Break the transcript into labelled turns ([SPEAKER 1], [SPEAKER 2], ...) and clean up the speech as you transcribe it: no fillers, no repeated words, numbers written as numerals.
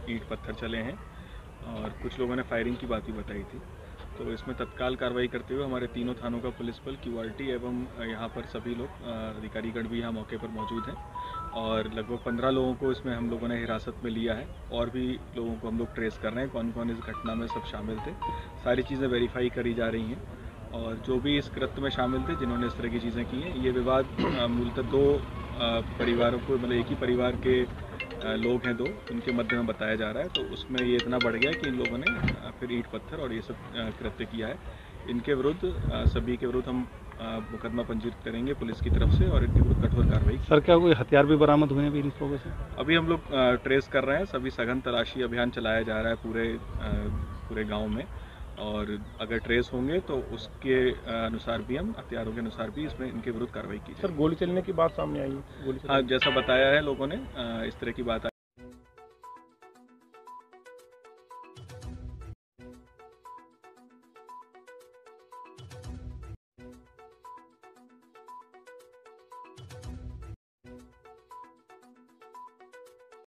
[SPEAKER 1] ईंट पत्थर चले हैं और कुछ लोगों ने फायरिंग की बात भी बताई थी। तो इसमें तत्काल कार्रवाई करते हुए हमारे तीनों थानों का पुलिस बल, क्यूआरटी एवं यहाँ पर सभी लोग अधिकारीगण भी यहाँ मौके पर मौजूद हैं और लगभग 15 लोगों को इसमें हम लोगों ने हिरासत में लिया है और भी लोगों को हम लोग ट्रेस कर रहे हैं कौन कौन इस घटना में सब शामिल थे। सारी चीज़ें वेरीफाई करी जा रही हैं और जो भी इस कृत्य में शामिल थे जिन्होंने इस तरह की चीज़ें की हैं, ये विवाद मूलतः दो परिवारों को, मतलब एक ही परिवार के लोग हैं दो, उनके मध्य में बताया जा रहा है। तो उसमें ये इतना बढ़ गया कि इन लोगों ने फिर ईंट पत्थर और ये सब कृत्य किया है। इनके विरुद्ध सभी के विरुद्ध हम मुकदमा पंजीकृत करेंगे पुलिस की तरफ से और इनके विरुद्ध कठोर कार्रवाई।
[SPEAKER 2] सर, क्या कोई हथियार भी बरामद हुए हैं इन लोगों से?
[SPEAKER 1] अभी हम लोग ट्रेस कर रहे हैं, सभी सघन तलाशी अभियान चलाया जा रहा है पूरे गाँव में और अगर ट्रेस होंगे तो उसके अनुसार भी हम हथियारों के अनुसार भी इसमें इनके विरुद्ध कार्रवाई की जाए।
[SPEAKER 3] सर, गोली चलने की बात सामने आई है?
[SPEAKER 1] हाँ, जैसा बताया है लोगों ने, इस तरह की बात